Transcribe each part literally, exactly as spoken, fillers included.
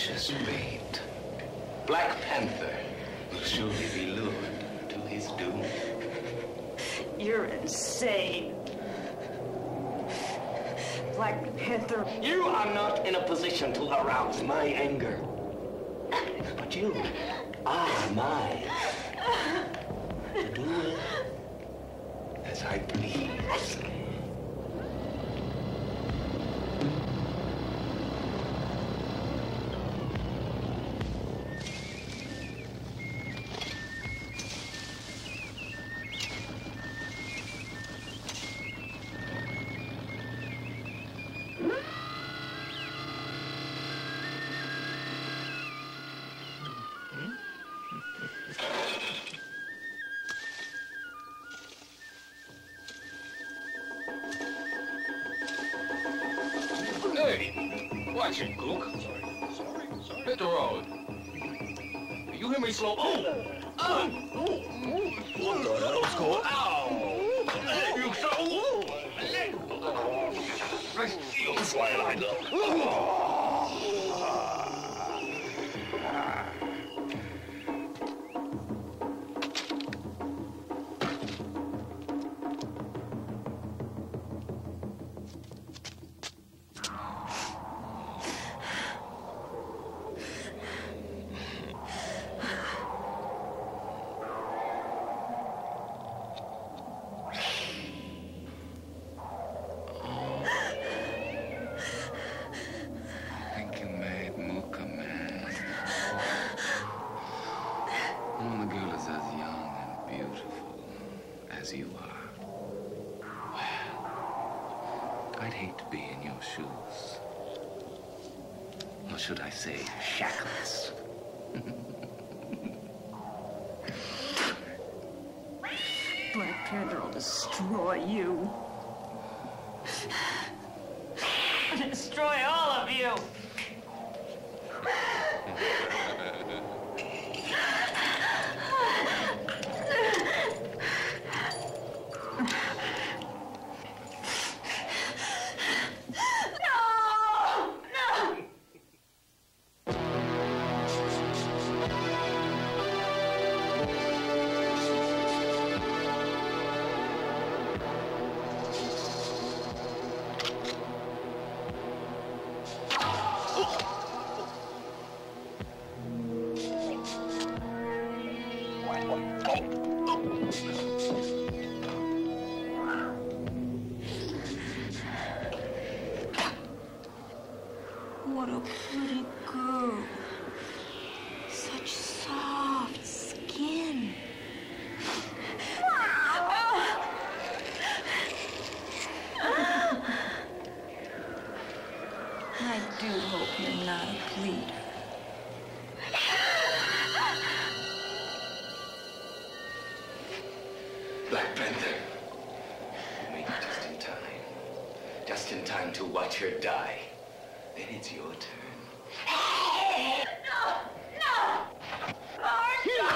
Just wait. Black Panther will surely be lured to his doom. You're insane. Black Panther. You are not in a position to arouse my anger. But you are mine. Do it as I please. Hey, watch it, Cook. Sorry, sorry, sorry. Hit the road. You hear me slow? Oh! Oh! What the hell's going on? Ow! You so... Let's see you slide up. Should I say, shackless? Black Panther will destroy you. Destroy all of you. What a pretty girl. Such soft skin. I do hope you're not a bleeder. Black Panther. You made it just in time. Just in time to watch her die. Then it's your turn. No! No! Lord, no!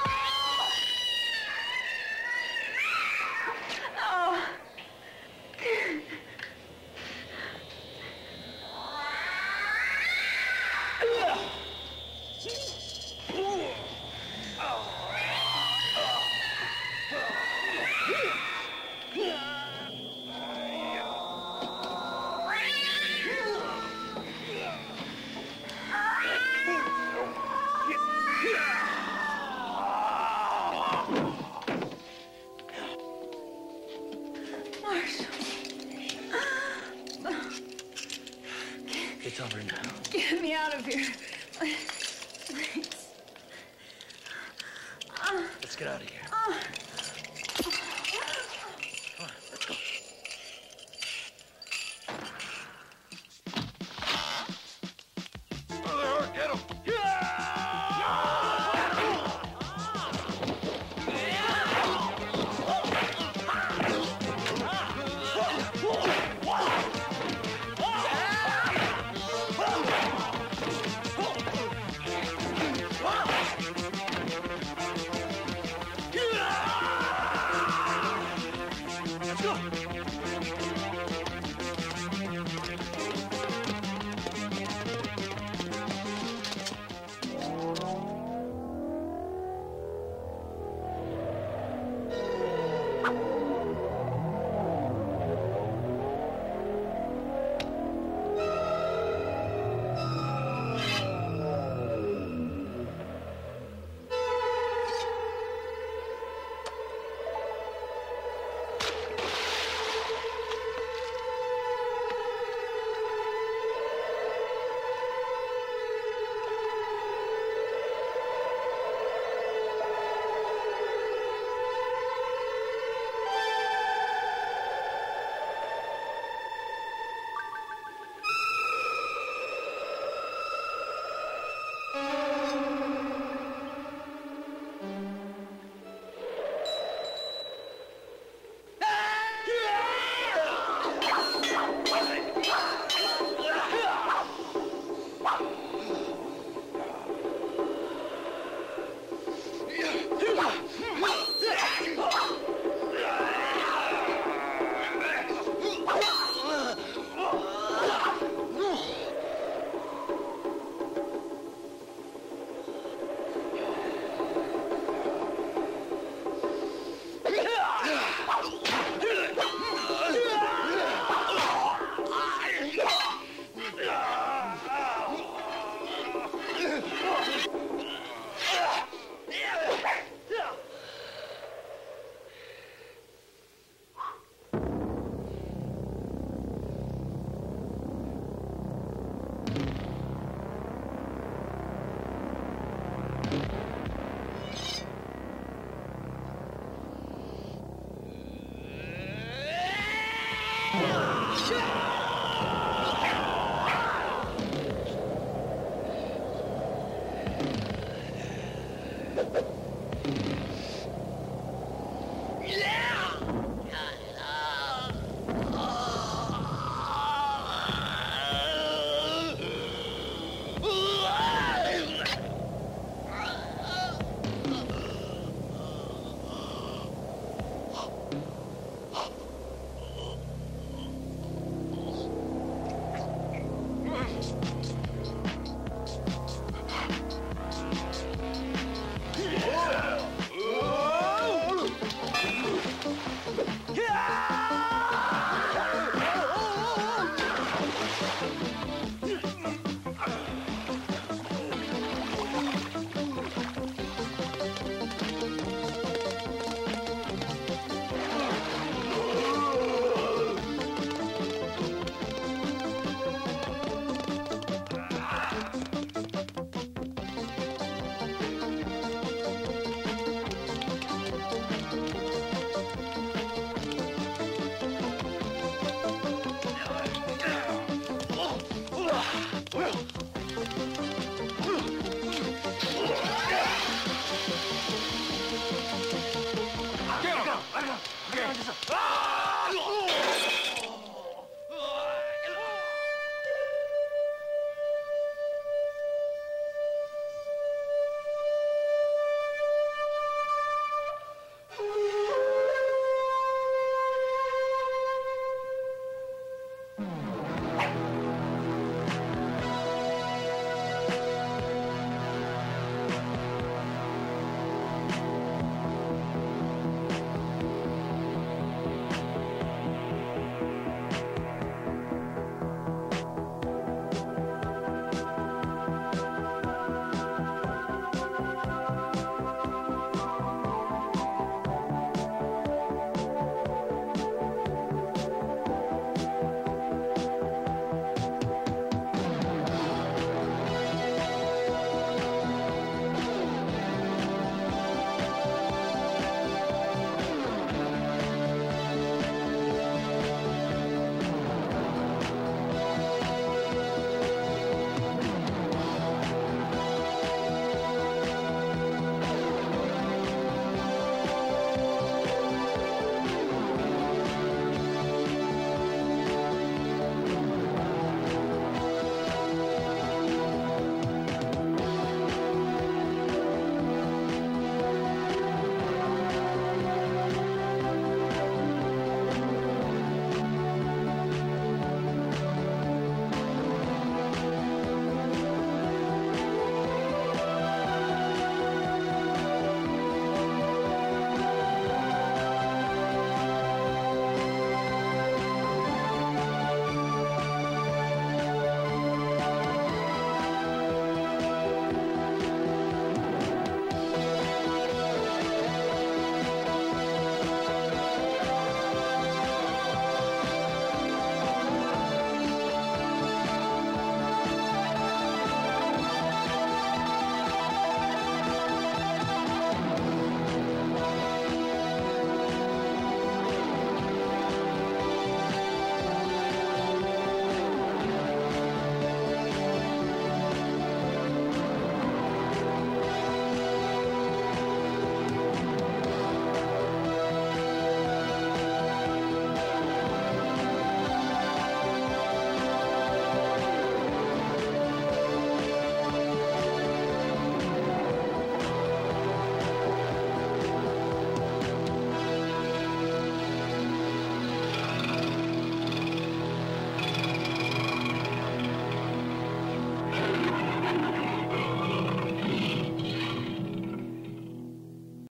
Oh. It's over now. Get me out of here. Please. Let's get out of here. Uh. Come on, let's go. Oh, get him! Yeah!